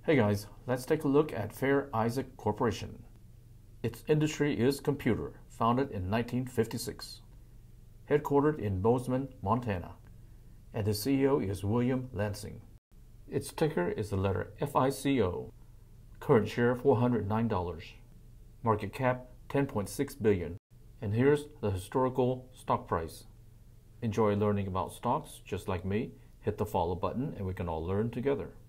Hey guys, let's take a look at Fair Isaac Corporation. Its industry is computer, founded in 1956. Headquartered in Bozeman, Montana. And the CEO is William Lansing. Its ticker is the letter FICO. Current share $409. Market cap $10.6 billion. And here's the historical stock price. Enjoy learning about stocks just like me? Hit the follow button and we can all learn together.